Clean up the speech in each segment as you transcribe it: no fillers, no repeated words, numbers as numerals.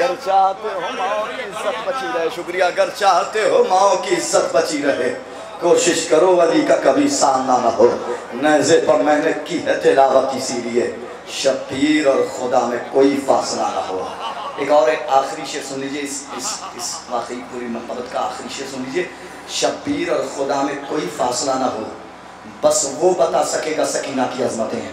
अगर चाहते हो माओ की इज्जत बची रहे, शुक्रिया, अगर चाहते हो माओ की इज्जत बची रहे, कोशिश करो वली का कभी सामना न हो। नज़े पर मैंने की है तिलावत इसीलिए, शब्बीर और खुदा में कोई फासला ना हो। एक और एक आखिरी शेर सुन लीजिए, इस वाकई पूरी मोहब्बत का आखिरी शेर सुन लीजिए। शब्बीर और खुदा में कोई फासला ना हो, बस वो बता सकेगा सकीना की अजमतें हैं।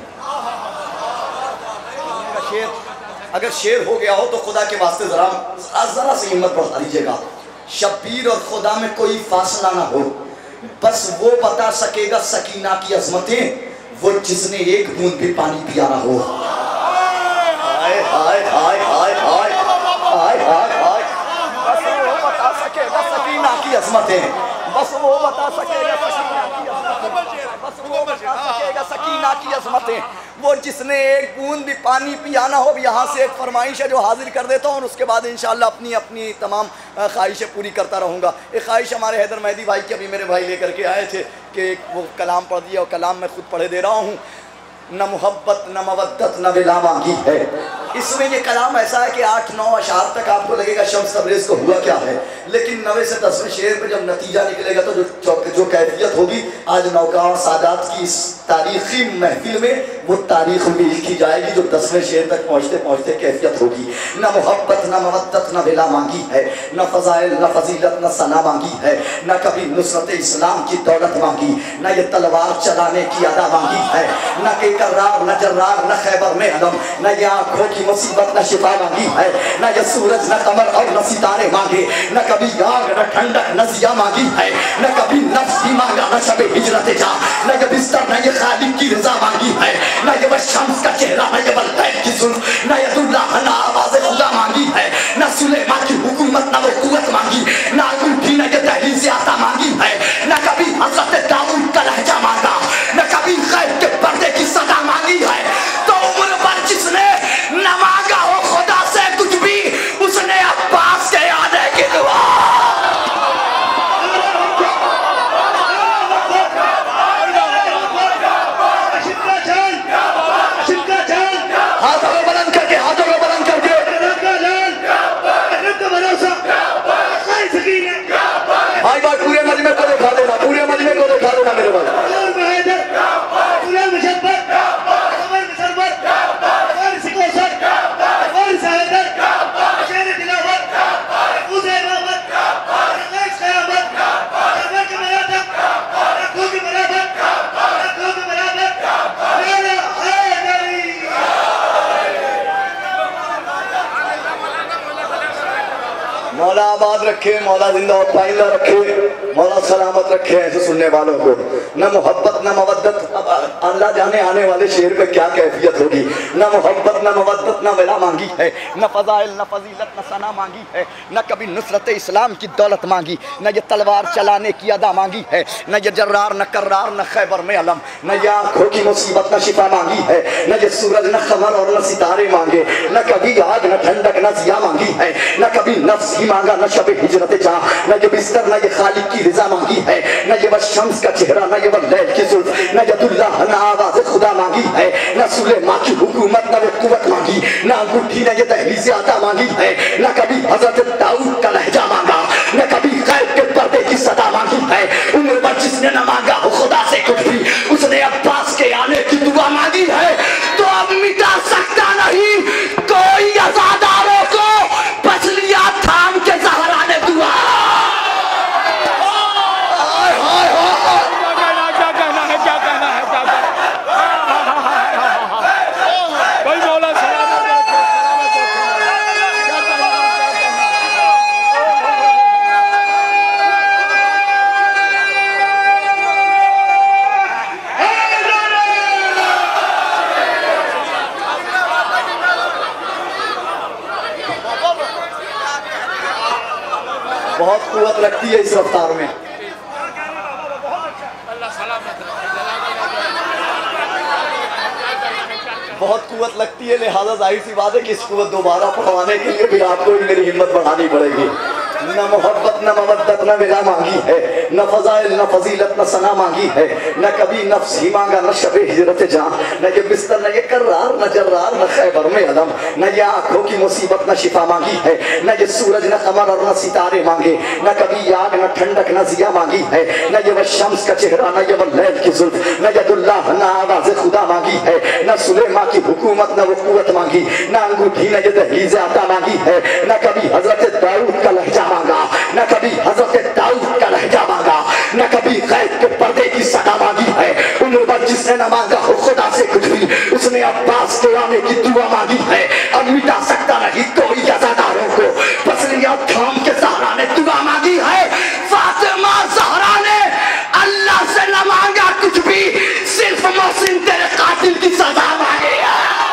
शेर अगर शेर हो गया हो तो खुदा के वास्ते जरा सी हिम्मत बढ़ा दीजिएगा। शब्बीर और खुदा में कोई फासला ना हो, बस वो बता सकेगा सकीना की अजमतें, वो जिसने एक बूंद भी पानी पिया ना हो। हाय हाय हाय हाय हाय हाय हाय हाय, बस वो बता सकेगा सकीना की अजमतें, बस वो बता सकेगा सकीना की अजमतें, बस वो बता सकेगा सकीना की अजमतें, वो जिसने एक बूंद भी पानी पिया ना हो। यहाँ से एक फरमाइश है जो हाजिर कर देता हूँ और उसके बाद इंशाअल्लाह अपनी अपनी तमाम ख्वाहिशें पूरी करता रहूँगा। एक ख्वाहिश हमारे हैदर मेहदी भाई की अभी मेरे भाई लेकर के आए थे कि वो कलाम पढ़ दिया, और कलाम मैं खुद पढ़े दे रहा हूँ। न मोहब्बत न मवद्दत न विला मांगी है। इसमें ये कलाम ऐसा है कि 8-9 अशार तक आपको लगेगा शम्स तबरेज़ को हुआ क्या है, लेकिन 9वें से 10वें शेर पे जब नतीजा निकलेगा तो जो कैफियत होगी आज नौका सादात की इस तारीखी महफिल में, वो तारीख में लिखी जाएगी जो 10वें शेर तक पहुँचते पहुँचते कैफियत होगी। न मोहब्बत न मवद्दत न विला मांगी है, न फ़ज़ाइल न फजीलत न सना मांगी है, न कभी नुसरत इस्लाम की दौलत मांगी, न ये तलवार चलाने की अदा मांगी है, न के कर्रार न जर्रार न खैबर में अलम, न ये आँखों की मुसीबत न शिफा मांगी है, न ये सूरज न कमर और न सितारे मांगे, न कभी आग न ठंडक न ज़िया मांगी है, न कभी नफ्स ही मांगा न शबे हिजरत जा, न ये बिस्तर न ये खालिक की रज़ा मांगी है, न ये वह शम्स का चेहरा न ये वलैल की जुल्फ़, न ये दुल्हा न आवाज़ खुदा मांगी है, न सुलेमान की हुकूमत न वो कुव्वत मांगी, न अंगूठी न ये दहलीज़ आता मांगी है, न कभी हज़रत दाऊद का लहजा मांगा, न कभी गैब के पर्दे की सदा मांगी है। तो उम्र भर जिसने न मांगा हो खुदा से कुछ भी, उसने अब्बास के आने की दुआ। हाथों को बुलंद करके, हाथों को बुलंद करके, भाई भाई पूरे मजमे को दिखा देना, पूरे मजमे को दिखा देना मेरे भाई। मौला आबाद रखे, मौला जिंदा और पाइंदा रखे, मौला सलामत रखे ऐसे सुनने वालों को। न मोहब्बत न मवद्दत, अल्लाह जाने आने वाले शेर पे क्या कैफियत होगी। न मोहब्बत न मवद्दत न विला मांगी है, न फ़ज़ाइल न फजीलत न सना मांगी है, न कभी नुसरत इस्लाम की दौलत मांगी, न ये तलवार चलाने की अदा मांगी है, न ये जर्रार न कर्रार न खैबर में अलम, न ये आँखों की मुसीबत न शिफा मांगी है, न ये सूरज न कमर और न सितारे मांगे, न कभी आग न ठंडक न ज़िया मांगी है, न कभी नफ्स मांगा, न शबे हिजरत जा, न ये बिस्तर न ये खालिक की रज़ा मांगी है, न ये वह शम्स का चेहरा न ये वह लैल की जुल्फ़, न ये दुल्हा न आवाज़ खुदा मांगी है, न सुलेमान की हुकूमत न वो कुव्वत मांगी, न अंगूठी न ये दहलीज़ आता मांगी है, न कभी हज़रत दाऊद का लहजा मांगा, न कभी गैब के पर्दे की सदा मांगी है। उम्र भर जिसने न मांगा हो खुदा से कुछ भी, उसने अब्बास के आने की दुआ मांगी है। तो अब मिटा सकता नहीं कोई अज़ादारों को, बच लिया थाम के ज़हरा ने दुआ। क्या कहना है, क्या कहना है, क्या कहना है। भाई मौला बहुत कुव्वत लगती है इस रफ्तार में। बहुत कुव्वत लगती है, लिहाजा जाहिर सी बात है कि इस कुव्वत दोबारा पढ़वाने के लिए भी आपको मेरी हिम्मत बढ़ानी पड़ेगी। न मोहब्बत न मवद्दत न विला मांगी है, न फजाइल न फजीलत न सना मांगी है, न कभी नफ्स ही मांगा न शबे हिजरत जहां, न ये बिस्तर न ये कर्रार न जर्रार न खैबर में अलम, न ये आंखों की मुसीबत न शिफा मांगी है, न ये सूरज न कमर और न सितारे मांगे, न कभी आग न ठंडक न जिया मांगी है, न ये वह शम्स का चेहरा न ये वह लैल की जुल्फ, न यदुल्लाह न आवाज़ खुदा मांगी है, न सुलेमा की हुकूमत न वो कुव्वत मांगी, न अंगूठी न ये दहलीज़ आता मांगी है, न कभी हजरत दाऊद का लहजा मांगा, न कभी हजरत दाऊद का लहजा मांगा, न कभी गैब के पर्दे की सदा मांगी है। उम्र भर जिसने न मांगा हो खुदा से कुछ भी, उसने अब्बास के आने की दुआ मांगी है। अब मिटा सकता नहीं कोई अज़ादारों को, पसलियां थाम के ज़हरा ने दुआ मांगी है। फातिमा ज़हरा ने अल्लाह से न मांगा कुछ भी, सिर्फ मोहसिन तेरे कातिल की सजा मांगी है।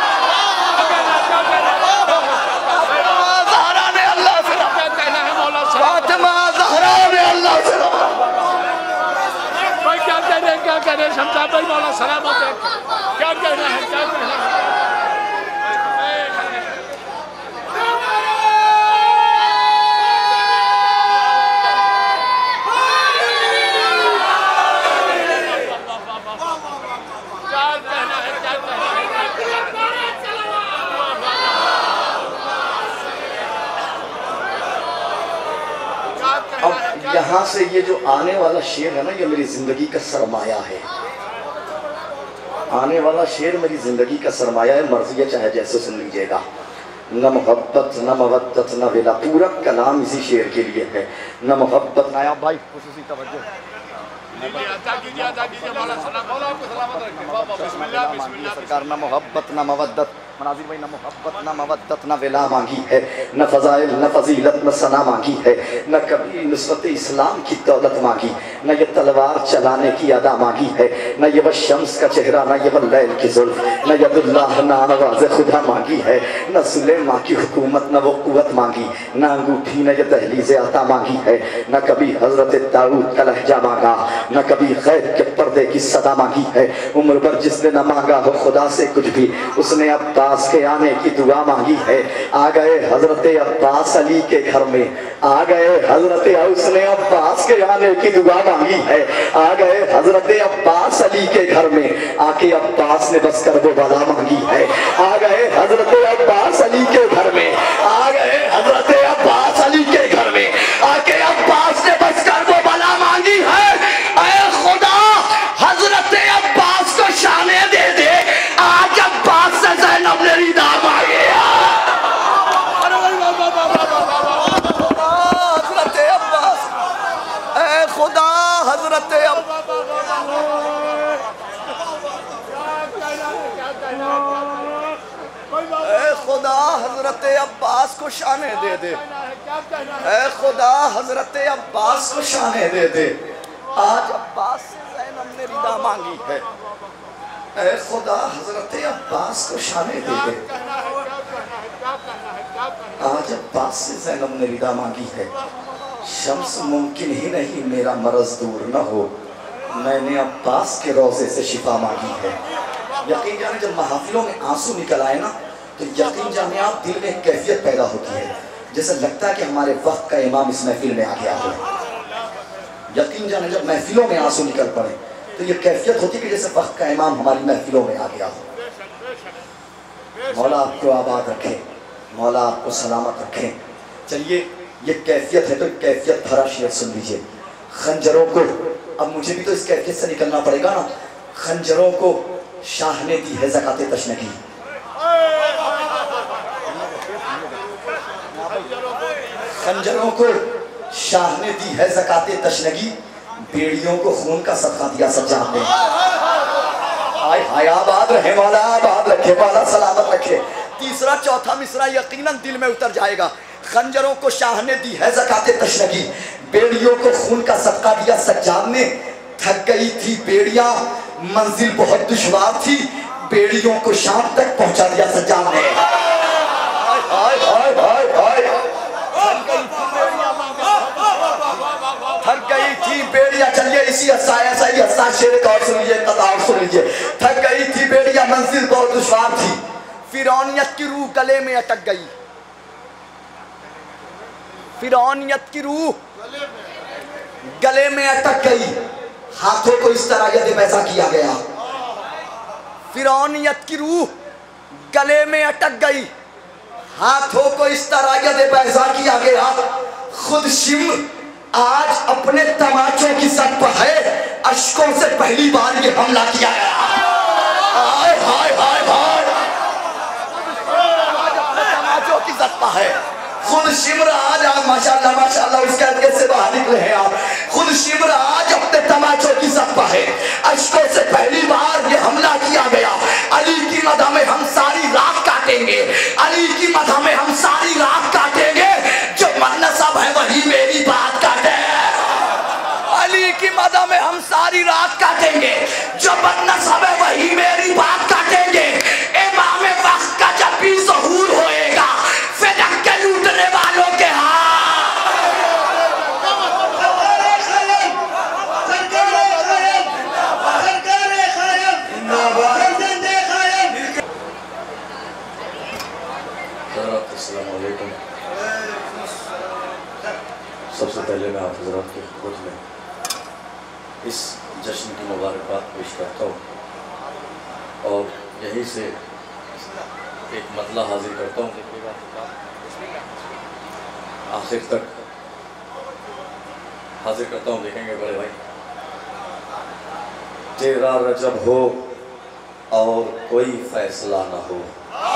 क्या कह रहे हैं शमशाद भाई, मौला सलामत है, क्या कहना है, क्या कहना है? अब यहाँ से ये जो आने वाला शेर है ना, ये मेरी जिंदगी का सरमाया है। आने वाला शेर मेरी जिंदगी का सरमाया है, मर्जी है चाहे जैसे सुन लीजिएगा। न मोहब्बत न मवद्दत न विला, पूरा कलाम इसी शेर के लिए है। न मोहब्बत न, आया भाई खुसूसी तवज्जो, सरकार न मोहब्बत न मवद्दत, मनाजिर भाई, न मोहब्बत न मवद्दत न विला मांगी है, न फजाइल न फजीलत न सना मांगी है, न कभी नुसरत इस्लाम की दौलत मांगी, न ये तलवार चलाने की अदा मांगी है, न ये वह शम्स का चेहरा, न ये वह लैल की जुल्फ, न यदुल्लाह न आवाज़ खुदा मांगी है, न सुलेमा की हुकूमत न वो कुव्वत मांगी, न अंगूठी न ये दहलीज़ आता मांगी है, न कभी हजरत दाऊद का लहजा मांगा, न कभी गैब के पर्दे की सदा मांगी है। उम्र भर जिसने न मांगा हो खुदा से कुछ भी, उसने अब्बास के आने की दुआ मांगी है। आ गए हजरत अब्बास अली के घर में, आ गए हजरत, उसने अब्बास के आने की दुआ मांगी है। आ गए हजरत अब्बास अली के घर में, आके अब्बास ने बस कर वो बला मांगी है। आ गए हजरत अब्बास अली के घर में, आ गए हजरत अब्बास अली के घर में, आके अब्बास ने बस कर वो बला मांगी है। खुदा हजरत अब्बास को शाने दे दे, आज अब्बास से ज़ैनब ने रिदा मांगी। हजरत अब्बास, ऐ खुदा हजरत खुदा हजरत अब्बास को शाने दे दे, ऐ खुदा हजरत अब्बास को शाने दे दे, आज अब्बास से ज़ैनब ने रिदा मांगी है। ऐ खुदा हजरत अब्बास को शाने दे दे, आज अब्बास से ज़ैनब ने रिदा मांगी है। शम्स मुमकिन ही नहीं मेरा मरज दूर न हो, मैंने अब्बास के रोज़े से शिफा मांगी है। यकीन जाने जब महफिलों में आंसू निकल आए ना, तो यकीन जाने आप दिल में एक कैफियत पैदा होती है, जैसे लगता है कि हमारे वक्त का इमाम इस महफिल में आ गया हो। यकीन जाने जब महफिलों में आंसू निकल पड़े तो ये कैफियत होती है कि जैसे वक्त का इमाम हमारी महफिलों में आ गया हो। मौला आपको आबाद रखे, मौला आपको सलामत रखे। चलिए ये कैफियत है तो कैफियत भरा शेर सुन लीजिए। खंजरों को, अब मुझे भी तो इस कैफियत से निकलना पड़ेगा ना। खंजरों को शाह ने दी है ज़कात तशनगी, खंजरों को शाह ने दी है ज़कात तशनगी, बेड़ियों को खून का सदका दिया सज्जाद ने। हाय हाय, आबाद रहे मौला, आबाद रखे मौला, सलामत रखे। तीसरा चौथा मिसरा यकीनन दिल में उतर जाएगा। खंजरों को शाह ने दी है ज़कात तशनगी, बेड़ियों को खून का सदका दिया सज्जाद ने। थक गई थी बेड़ियां, मंजिल बहुत दुश्वार थी, बेड़ियों को शाम तक पहुंचा दिया सज्जाद ने। हाय हाय हाय हाय, थक गई थी बेड़िया। चलिए इसी ऐसा ही हस्सा शेर का और सुन लीजिए, कथा और सुन लीजिए। थक गई थी बेड़िया, मंजिल बहुत दुश्वार थी, फिरौनियत की रूह गले में अटक गई, फिरौनियत की रूह गले में अटक गई, हाथों को इस तरह यदि पैसा किया गया। फिरौनियत की रूह गले में अटक गई, हाथों को इस तरह यदि पैसा किया गया। खुद शिम्र आज अपने तमाचों की सट पर है, अश्कों से पहली बार ये हमला किया गया। हाय हाय हाय हाय, तमाचों की सट पर है। खुद शिम्र आज आप माशाल्लाह माशाल्लाह उसके अंदर से बाहर निकले हैं आप। खुद शिम्र आज अपने तमाचों की सट पर है, अश्कों से पहली बार ये हमला किया गया। अली की मदह में हम सारी रात काटेंगे, अली की मदह में हम सारी रात काटेंगे, जो मनसब है वही मेरी बात काटे। अली की मदह में हम सारी रात काटेंगे, जो मनसब है वही मेरी बात काटेंगे। इमाम वक्त का जब भी ज़हूर होएगा, फिदक के लूटने वालों के सबसे पहले मैं आप हज़रात की खिदमत में इस जश्न की मुबारकबाद पेश करता हूँ और यहीं से एक मतला हाजिर करता हूँ। आखिर तक हाजिर करता हूँ, देखेंगे बड़े भाई। तेरा रजब हो और कोई फैसला ना हो,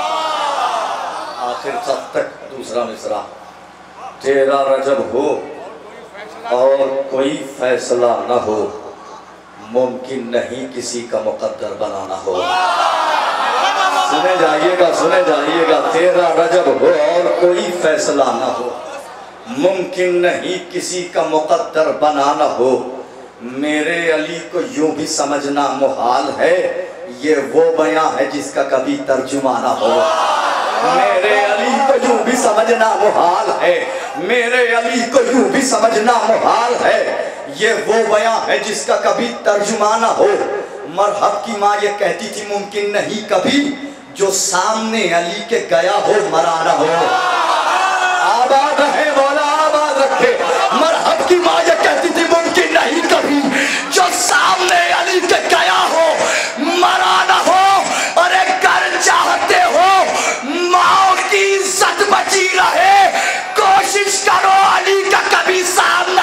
आखिर तक दूसरा मिसरा। तेरा रजब हो और कोई फैसला न हो, मुमकिन नहीं किसी का मुकद्दर बनाना हो। सुने जाइएगा। तेरा रजब हो और कोई फैसला न हो, मुमकिन नहीं किसी का मुकद्दर बनाना हो। मेरे अली को यूं भी समझना मुहाल है, ये वो बयां है जिसका कभी तर्जुमा ना हो। मेरे अली को यूं भी समझना मुहाल है, मेरे अली को यूं भी समझना मुहाल है, ये वो बयां है जिसका कभी तर्जुमा ना हो। मरहब की माँ ये कहती थी मुमकिन नहीं कभी जो सामने अली के गया हो मरा ना हो। आबाद रहे मौला, आबाद रखे। मरहब की माँ ये कहती थी मुमकिन नहीं कभी जो सामने अली के गया हो मरा ना हो। अरे कर चाहते हो माओ की इज्जत बची रहे, कोशिश करो अली का कभी सामना।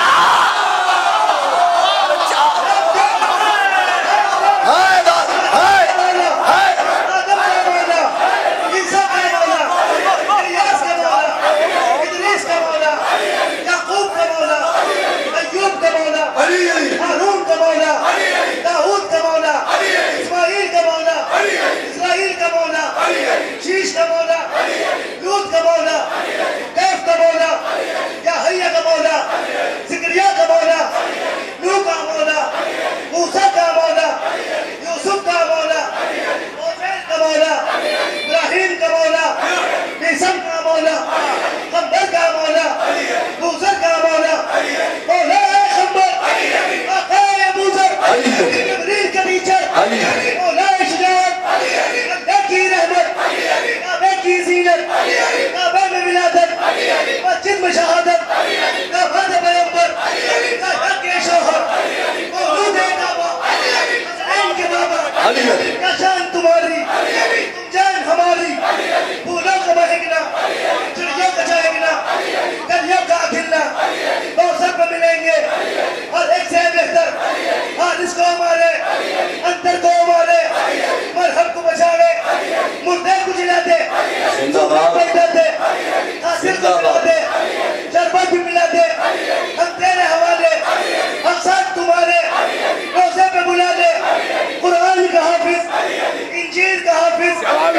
तुम्हारी तुम जान हमारी, फूलों का महकना, चिड़ियों का चहकना, कलियों का खिलना, दो सब मिलेंगे और एक से बेहतर। और इसको हमारे अंतर को हमारे मरहब को बचावे, मुर्दे को जिला दे, पैदा दे, हासिल को मिला दे, शरबत भी मिला दे। हम तेरे हवाले, हम साथ तुम्हारे रोज़े पे बुला दे। कुरान का हाफिज, इंजील का हाफिज,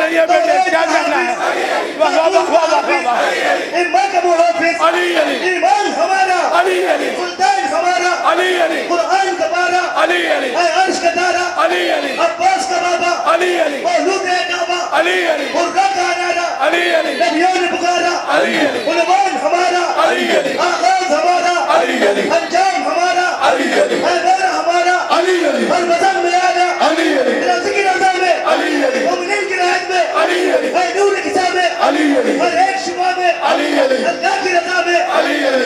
इमाम का मुहाफिज, ईमान हमारा, सुल्तान हमारा, कुरान का बारा, अर्श का तारा, अब्बास का बाबा, मौलूद काबा, बुर्रा का नारा, नबियों ने पुकारा, उलमान हमारा, आगाज हमारा, अंजाम हमारा, मेरा हमारा, हर वतन में आना, तेरा जिक्र अज़ा में, मुमिनीन की रहमत में, नूर किताब में, हर एक शुबा में, अल्लाह की रज़ा में।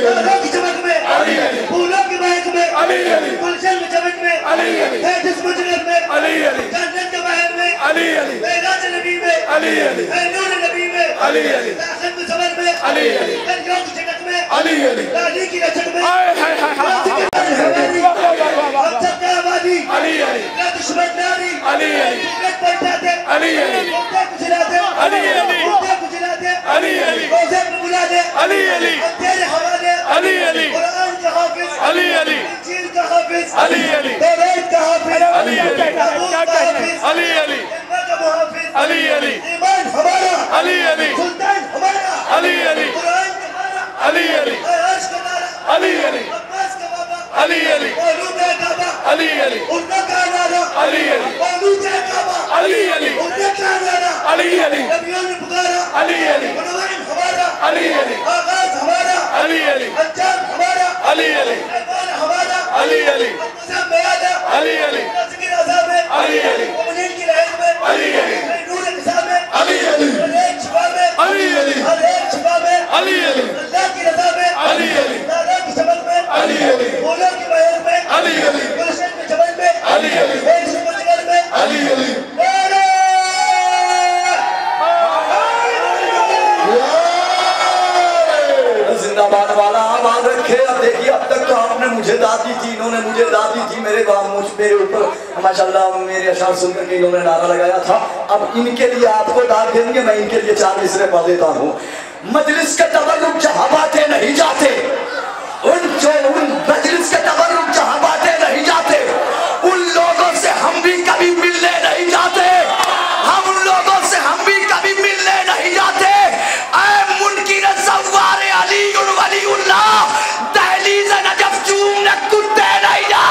अली अली नूर नबी में अली अली आखिर में ज़मन में अली अली योग जगत में अली अली लाली की रचक में हाय हाय हाय आबादी अली अली दुश्मन नारी अली अली पलटाते अली अली गुजराते अली अली गुजराते अली अली रोज़े पे बुला दे अली अली तेरे हवाले अली अली कुरान का हाफिज अली अली इंजील का हाफिज अली अली तौरात का हाफिज अली अली क्या कहते हैं अली अली इल्म का मुहाफिज अली अली ईमान हमारा अली अली सुल्तान हमारा अली अली कुरान का मारा अली अली अर्श का नारा अली अली अब्बास का बाबा अली अली मौलूद का काबा अली अली उनका का नारा अली अली मौलूद का काबा अली अली उनका का नारा अली अली नबियों ने पुकारा अली अली उन्वान हमारा अली अली आगाज हमारा अली अली अंजाम हमारा अली अली ऐवान हमारा अली अली मज़हब में आला अली अली ज़िक्र अज़ा में अली अली मुमिनीन की रहमत में अली अली नूर क़िसा में अली अली हर एक शिफा में अली अली हर एक शिफा में अली अली अल्लाह की रज़ा में अली अली नारा की समझ में अली अली फूलों की महल में अली अली गुलशन के चमन में अली अली एक सुपरनगर में अली अली नारा जिंदाबाद वाला आबाद रखे। अब देखिए अब तक तो आपने मुझे दाद दी थी, इन्होंने मुझे दाद दी थी, मेरे ऊपर माशाल्लाह मेरे अशार सुनकर के इन्होंने नारा लगाया था। अब इनके लिए आपको दाद देंगे, मैं इनके लिए 4 मिसरे पढ़ देता हूँ। मजलिस के तबर्रुक जहाँ बातें नहीं जाते, उन मजलिस के तबर्रुक जहाँ बातें नहीं जाते, उन लोगों से हम भी कभी मिलने नहीं जाते। हम उन लोगों से हम भी कभी मिलने नहीं जाते। ऐ मुनकिर ज़व्वार अली वलीउल्लाह, दहलीज़ नजफ चूमने कुत्ते नहीं जा।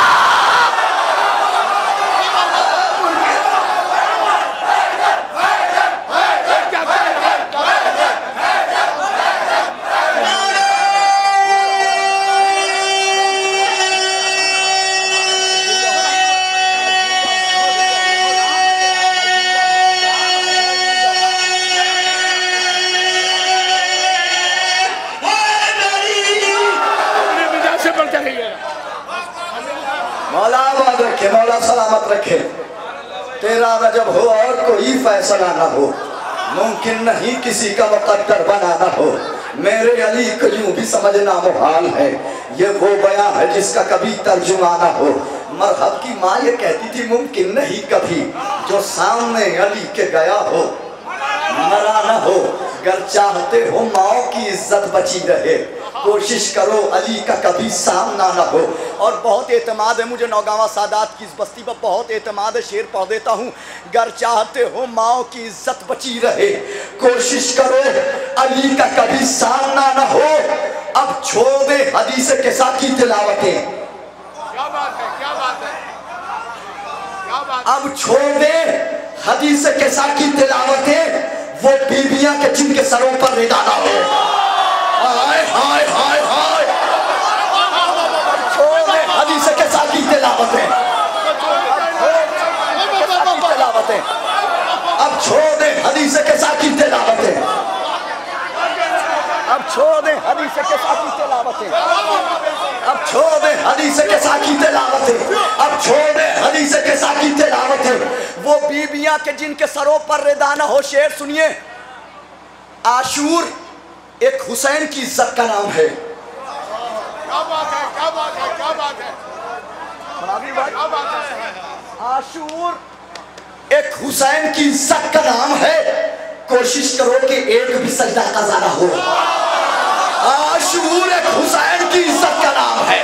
मौला आबाद रखे, मौला सलामत रखे। तेरा रजब हो और कोई फैसला ना हो, मुमकिन नहीं किसी का मुकद्दर बनाना हो। मेरे अली को यूं भी समझना मुहाल है, ये वो बयां है जिसका कभी तर्जुमा ना हो। मरहब की माँ ये कहती थी मुमकिन नहीं कभी जो सामने अली के गया हो मरा ना हो। गर चाहते हो माओ की इज्जत बची रहे, कोशिश करो अली का कभी सामना ना हो। और बहुत एतमाद है मुझे नौगावा सादात की इस बस्ती पर, बहुत एतमाद है, शेर पढ़ देता हूँ। गर चाहते हो माओ की इज्जत बची रहे, कोशिश करो अली का कभी सामना ना हो। अब छोड़ दे हदीस किसा की तिलावतें, क्या बात है, क्या बात है, क्या बात। अब छोड़ दे हदीस किसा की तिलावतें, वो बीबियां के जिनके सरों पर रिदा ना हो। हाय हाय हाय हाय, छोड़ दे हदीस किसा की तिलावतें, अब छोड़ दे हदीस किसा की तिलावतें, अब छोड़ दे हदीस किसा की तिलावतें, अब छोड़ दे हदीस किसा की तिलावतें, अब छोड़ दे हदीस किसा की तिलावतें। वो बीबियां के जिनके सरों पर रिदा ना हो। शेर सुनिए, आशूर एक हुसैन की इज्जत का नाम है। क्या बात है, क्या बात है, क्या बात है, क्या बात है। आशूर एक हुसैन की इज्जत का नाम है, कोशिश करो कि एक भी सजदा कज़ा ना हो। आशूर एक हुसैन की इज्जत का नाम है,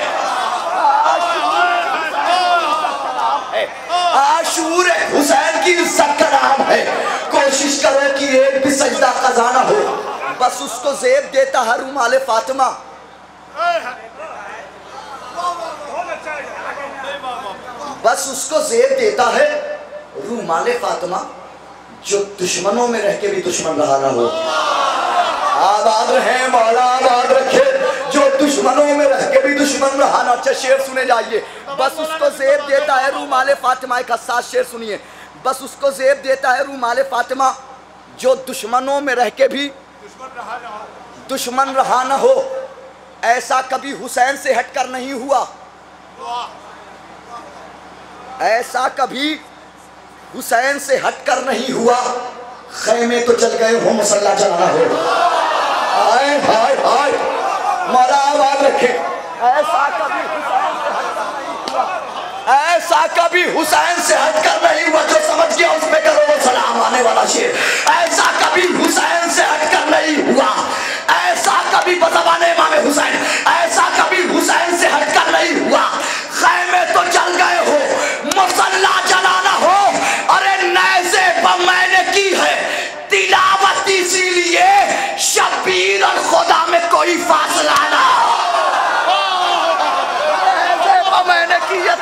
आशूर एक हुसैन की इज्जत का नाम है, कोशिश करो कि एक भी सजदा कज़ा ना हो। बस उसको ज़ेब देता है रुमाले फातिमा, बस उसको ज़ेब देता है रूमाले फातिमा, जो दुश्मनों में रह के भी दुश्मन रहा ना हो। आबाद रहे मौला आबाद रखे, जो दुश्मनों में रह के भी दुश्मन रहा ना। अच्छा शेर सुने जाइए, बस उसको ज़ेब देता है रूमाले फातिमा। एक हसास शेर सुनिए, बस उसको ज़ेब देता है रूमाले फातिमा, जो दुश्मनों में रह के भी दुश्मन रहा ना हो। ऐसा कभी हुसैन से हटकर नहीं हुआ, ऐसा कभी हुसैन से हटकर नहीं हुआ। खैमे तो चल गए हो, मसल्ला चलाना हो। हाय हाय हाय, मौला आबाद रखे। ऐसा कभी हुसैन से हटकर नहीं हुआ, जो समझ गया उसमें करो वो सलाम आने वाला शेर। ऐसा कभी हुसैन से हटकर नहीं हुआ, ऐसा कभी बज़बाने इमाम हुसैन, ऐसा कभी हुसैन से हटकर नहीं हुआ। खैमे तो चल गए हो, मसल्ला जलाना हो। अरे नैज़े पर मैंने की है तिलावत, इसीलिए शब्बीर और खुदा में कोई फासला ना हो। मैंने की है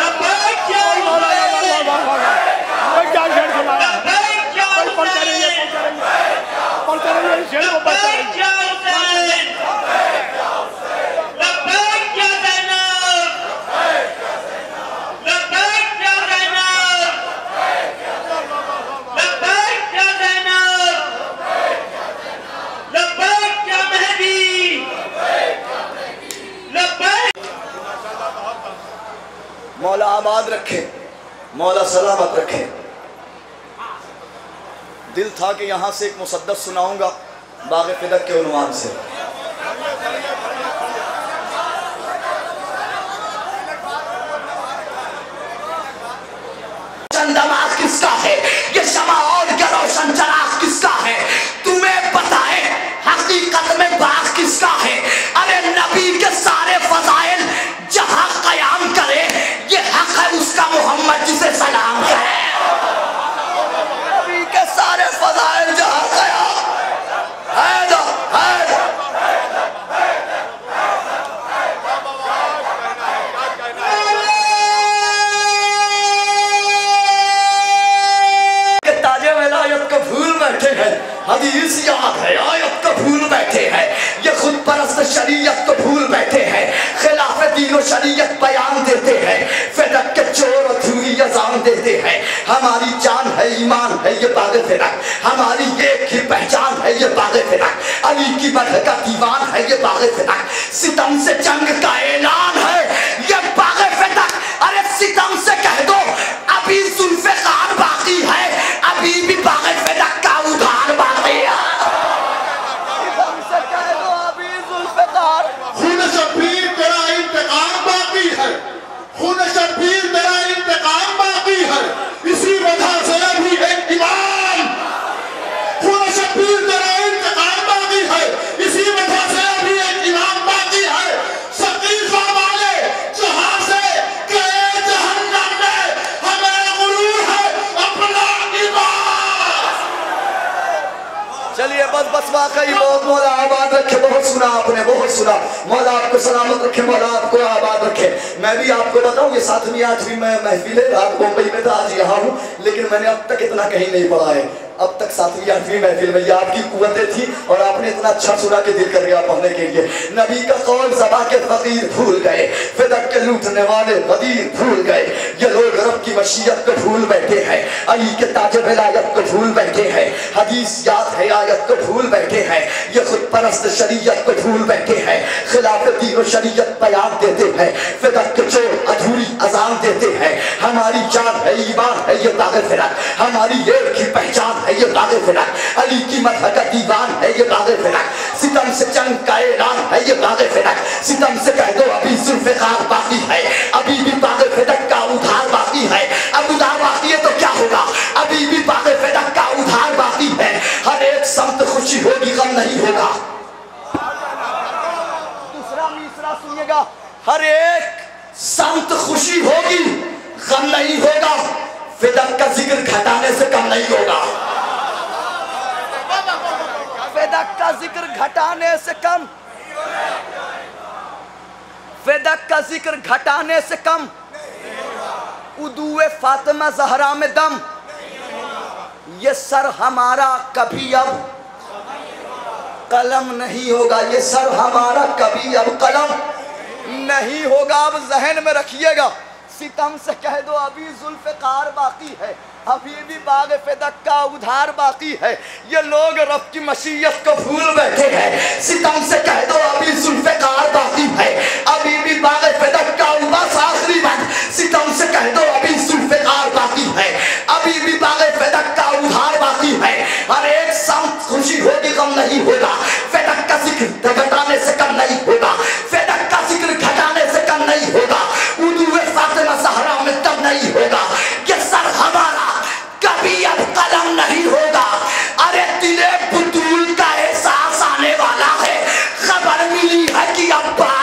मौला आबाद रखे, मौला सलामत रखे। दिल था कि यहाँ से एक मुसद्दस सुनाऊंगा बाग़े फ़िदक के उन्वान से। चंदमाग किसका है, ये शमा और रोशन चराग किसका है, तुम्हें बताए हकीकत में बाग किसका है। अरे नबी के सारे फज़ाइल जहाँ क़याम करे, ये हक है उसका मोहम्मद जिसे सलाम करे। नबी के सारे फज़ाइल जहाँ क़याम है ना, है ना। ताजे विलायत को भूल बैठे हैं, हदीस याद है आयत को भूल बैठे हैं, ये खुद परस्त शरीयत को भूल बैठे हैं, खिलाफ दीन और शरीयत बयान देते हैं, फ़िदक के चोर और धुरी अज़ान देते हैं। हमारी जान है, ईमान है ये बाग़े फ़िदक, हमारी एक ही पहचान है ये बाग़े फ़िदक, अली की मदह का दीवान है ये बाग़े फ़िदक, सितम से जंग का ऐलान है ये बाग़े फ़िदक। अरे सितम से कह दो अभी ज़ुल्फ़िकार बाकी है, अभी भी बाग़े फ़िदक का उधार बाकी है। सितम से कह दो अभी ज़ुल्फ़िकार, खून शब्बीर तेरा इंतकाम बाकी है, खून शब्बीर तेरा इंतकाम बाकी है, इसी वजह से अभी एक ईमान। खून शब्बीर तेरा इंतकाम बाकी है, इसी वजह से अभी एक ईमान बाकी है। सकीफा वाले जहां से गए जहन्नम में, हमें गुरूर है अपना ईमान। चलिए बस बस वाकई बहुत, मौला आबाद रखे। बहुत सुना आपने, बहुत सुना। मौला आपको सलामत रखे, मौला आपको आबाद रखे। मैं भी आपको बताऊं, ये 7वीं 8वीं महफिल है, रात मुंबई में था, आज यहाँ हूँ, लेकिन मैंने अब तक इतना कहीं नहीं पढ़ा है। अब तक 7वीं 8वीं महफिल में ये आपकी कुव्वतें थी और आपने इतना अच्छा सुना के दिल कर गया पढ़ने के लिए। नबी का कौल ज़बा के फ़कीर भूल गए, फ़िदक के लूटने वाले गदीर भूल गए, ये लोग रब की मशीयत को भूल बैठे हैं, अली के ताज विलायत को भूल बैठे हैं, हदीस याद है आयत को भूल बैठे हैं, ये खुद परस्त शरीयत को भूल बैठे हैं, खिलाफ दीन और शरीयत बयान देते हैं, फ़िदक के चोर अधूरी अज़ान देते हैं। हमारी जान है, ईमान है ये बाग़े फ़िदक, हमारी एक ही पहचान है ये बाग़े फ़िदक, अली की मदह का दीवान है ये बाग़े फ़िदक, सितम से जंग का ऐलान है ये बाग़े फ़िदक। सितम से कह दो अभी ज़ुल्फ़िकार बाकी है, अभी भी बाग़े फ़िदक का उधार बाकी है। अब उधार बाकी है तो क्या होगा, अभी भी बाग़े फ़िदक का उधार बाकी है। हर एक समत खुशी होगी, गम नहीं होगा। दूसरा तीसरा सुनिएगा, हर एक समत खुशी होगी, गम नहीं होगा। फ़िदक का जिक्र घटाने से कम नहीं होगा, फ़िदक का जिक्र घटाने से कम, फ़िदक का जिक्र घटाने से कम, उदूए फातिमा ज़हरा में दम, ये सर हमारा कभी अब कलम नहीं होगा, ये सर हमारा कभी अब कलम नहीं होगा। अब जहन में रखिएगा, सितम से कह दो अभी ज़ुल्फ़िकार बाकी है, अभी भी बाग़े फ़िदक का उधार बाकी है। ये लोग रब की मशीयत को भूल बैठे हैं। सितम से कह दो अभी ज़ुल्फ़िकार बाकी है, अभी भी बाग़े फ़िदक का बस आखिरी बात। सितम से कह दो अभी ज़ुल्फ़िकार बाकी है, अभी भी बाग़े फ़िदक का उधार बाकी है। नहीं होगा, वेदक का जिक्र घटाने से कम नहीं होगा, वेदक का जिक्र घटाने से कम नहीं होगा, उदूए फातिमा ज़हरा में तब नहीं होगा कि सर हमारा कभी अब कलम नहीं होगा। अरे दिले बुतूल का एहसास आने वाला है, खबर मिली है कि अब